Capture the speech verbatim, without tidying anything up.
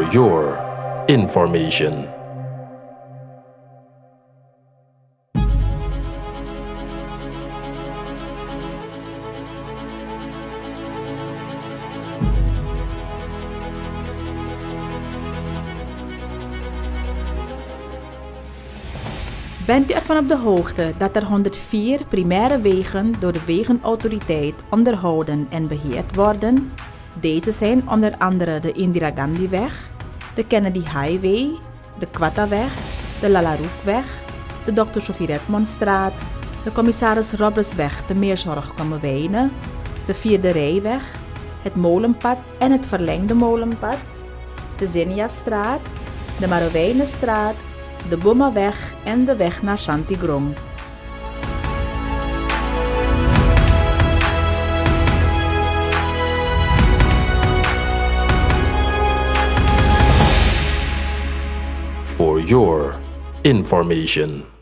For your information. Bent u ervan op de hoogte dat er honderdvier primaire wegen door de Wegenautoriteit onderhouden en beheerd worden? Deze zijn onder andere de Indira Gandhiweg, de Kennedy Highway, de Quattaweg, de Lalaroekweg, de dokter Sophie Redmondstraat, de Commissaris Robertsweg te Meerzorg-Kommerwijnen, de Vierde Rijweg, het Molenpad en het verlengde Molenpad, de Zinniastraat, de Marowijnenstraat, de Bomaweg en de weg naar Shantigrong. For your information.